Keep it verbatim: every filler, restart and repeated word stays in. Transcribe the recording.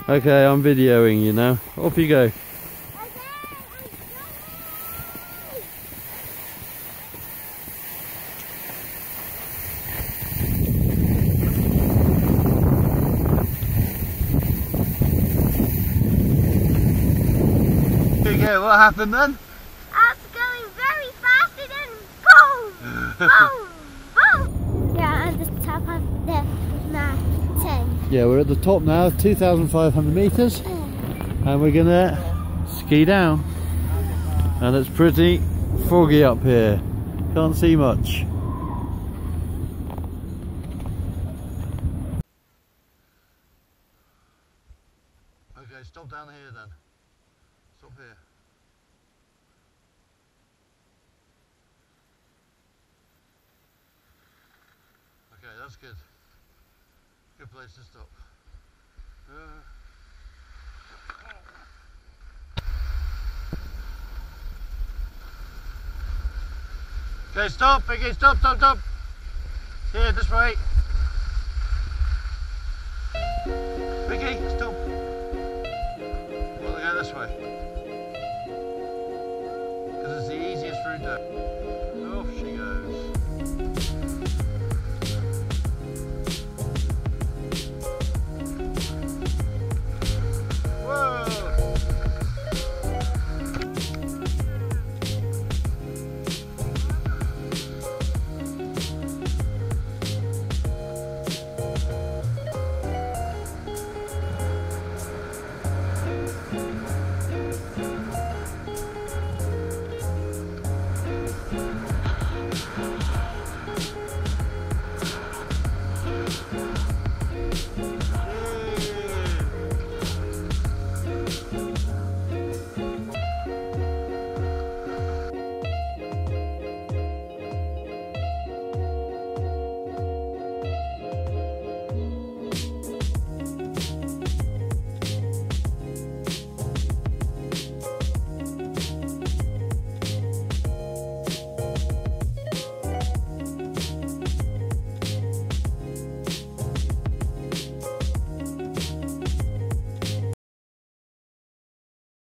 Okay, I'm videoing you now. Off you go. Okay, what happened then? I was going very fast and then boom! Boom! Boom! Yeah, at the top of the mountain. Yeah, we're at the top now, two thousand five hundred metres, and we're gonna ski down. And it's pretty foggy up here, can't see much. Okay, stop down here then. Stop here. Okay, that's good. Good place to stop. Uh, Okay, stop, okay, stop, stop, stop. Here, this way.